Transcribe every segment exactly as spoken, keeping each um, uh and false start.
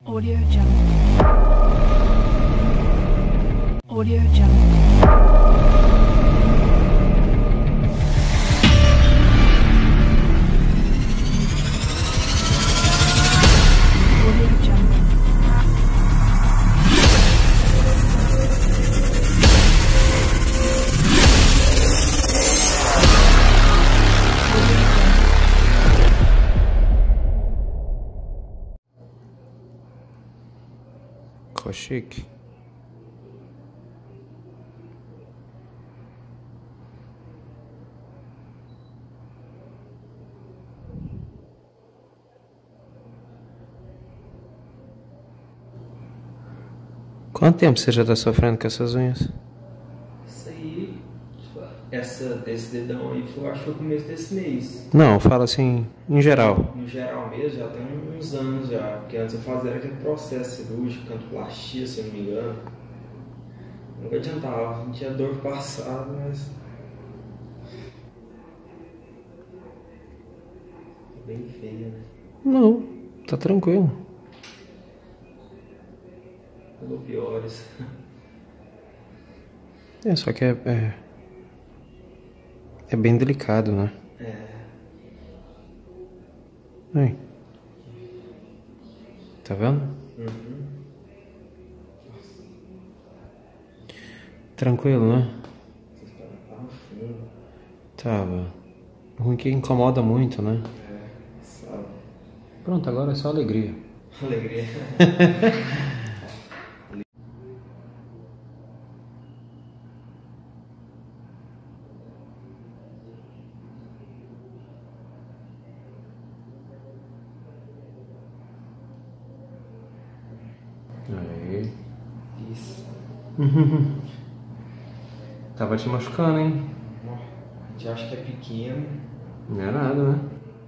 Audio Jungle. Audio Jungle. Ficou chique. Quanto tempo você já está sofrendo com essas unhas? Isso aí, essa, esse dedão aí, foi, acho que foi o começo desse mês. Não, fala assim, em geral. No geral mesmo, já tem uns anos já. Porque antes eu fazia aquele processo cirúrgico, cantoplastia, se eu não me engano. Nunca adiantava, não tinha dor passada, mas... bem feia, né? Não, tá tranquilo. Ou piores. É, só que é, é... é bem delicado, né? É. Aí. Tá vendo? Uhum. Tranquilo, né? Vocês estão no fundo. Tava. O ruim que incomoda muito, né? É, sabe. Pronto, agora é só alegria. Alegria. Aí. Isso. Tava te machucando, hein? A gente acha que é pequeno. Não é nada, né?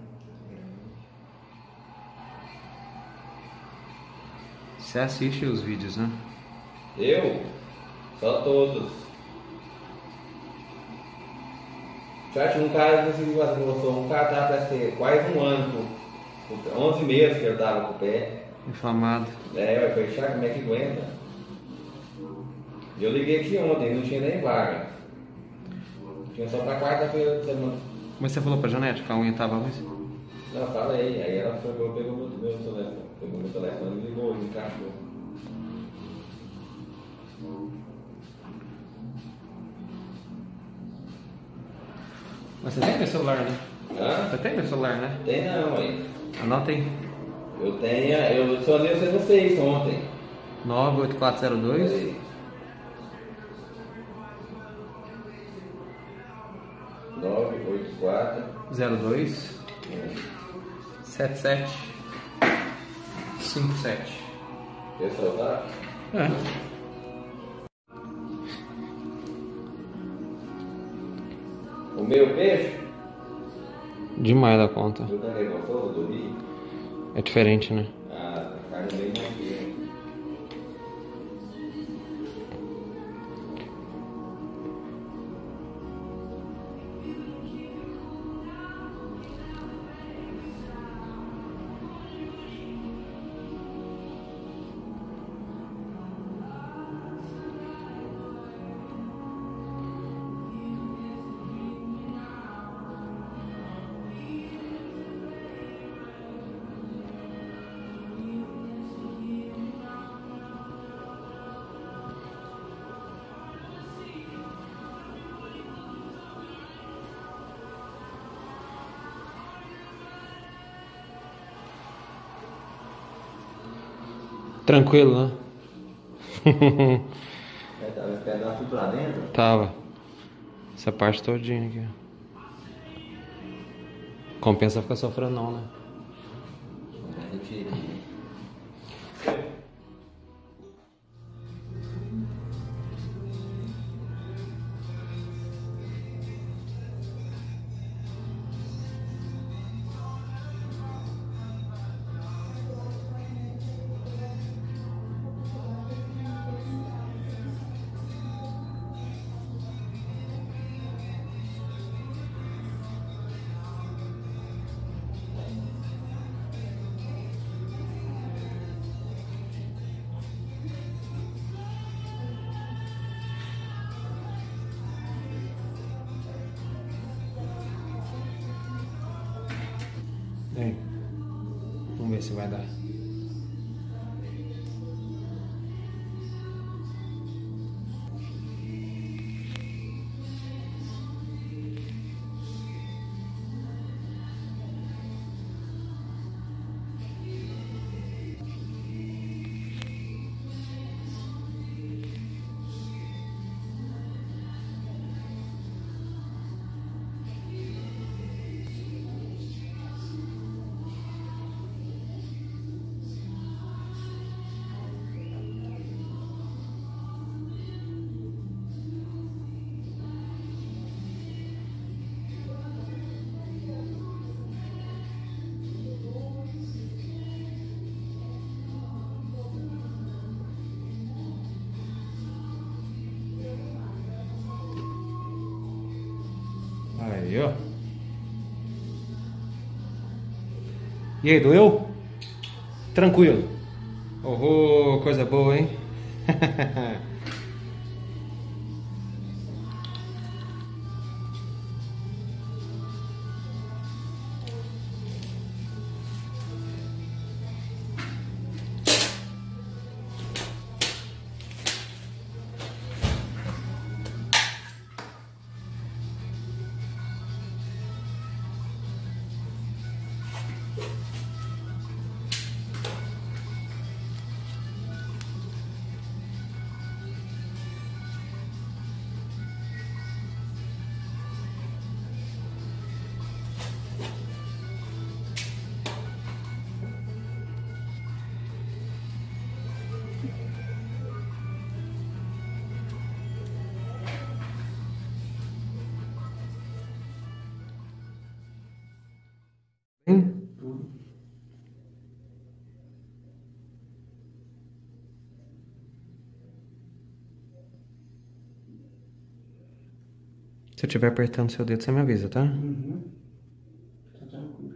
Você assiste os vídeos, né? Eu? Só todos. Você acha que um cara que conseguiu fazer com um cara tava parece ter quase um ano, com onze meses que eu tava com o pé. Inflamado. É, vai fechar, como é que aguenta? Eu liguei aqui ontem, não tinha nem vaga. Tinha só pra quarta-feira de semana. Mas você falou pra Janete que a unha tava ruim? Não, falei, aí ela pegou, pegou meu, meu telefone, pegou meu telefone e ligou, me encaixou. Mas você tem meu celular, né? Hã? Você tem meu celular, né? Tem não, aí. Anota aí. Eu tenho, eu só li você vocês ontem. nove oito quatro zero dois Peraí. nove oito quatro zero dois sete sete cinco sete. Esse é o dado? É. O meu peixe? Demais da conta. Eu também gostou do Rio? É diferente, né? Ah, a carne bem macia. Tranquilo, né? É, tava esperando tudo lá dentro? Tava. Essa parte todinha aqui. Compensa ficar sofrendo não, né? Eu tirei. Vem. Vamos ver se vai dar. Aí, ó. E aí, doeu? Tranquilo. Oh, coisa boa, hein? Se eu estiver apertando seu dedo, você me avisa, tá? Uhum. Tá tranquilo.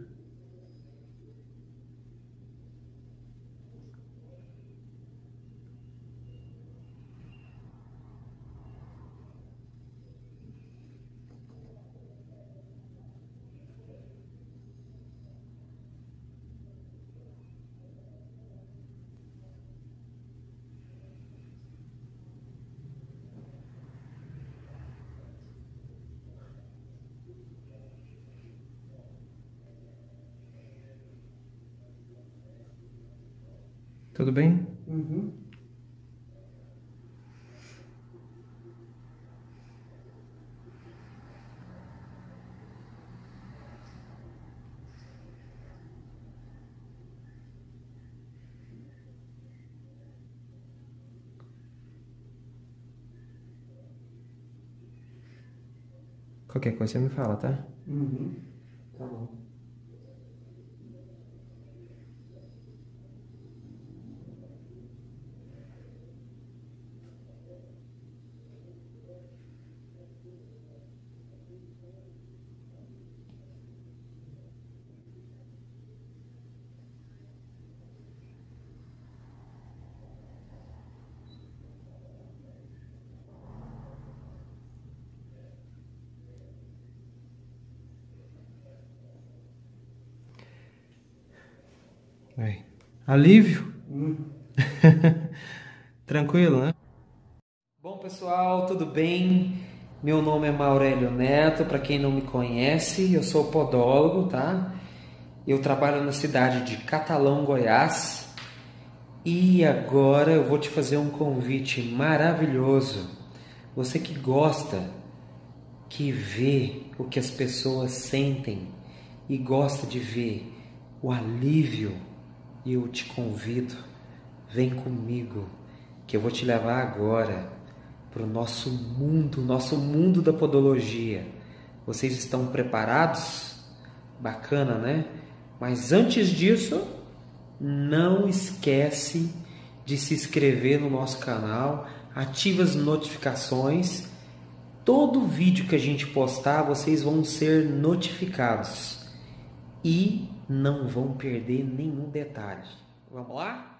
Tudo bem? Uhum. Qualquer coisa você me fala, tá? Uhum. Tá bom. Aí. Alívio? Uhum. Tranquilo, né? Bom, pessoal, tudo bem? Meu nome é Maurélio Neto, para quem não me conhece, eu sou podólogo, tá? Eu trabalho na cidade de Catalão, Goiás. E agora eu vou te fazer um convite maravilhoso. Você que gosta, que vê o que as pessoas sentem e gosta de ver o alívio, eu te convido, vem comigo, que eu vou te levar agora para o nosso mundo, nosso mundo da podologia. Vocês estão preparados? Bacana, né? Mas antes disso, não esquece de se inscrever no nosso canal, ativa as notificações. Todo vídeo que a gente postar, vocês vão ser notificados e não vão perder nenhum detalhe. Vamos lá?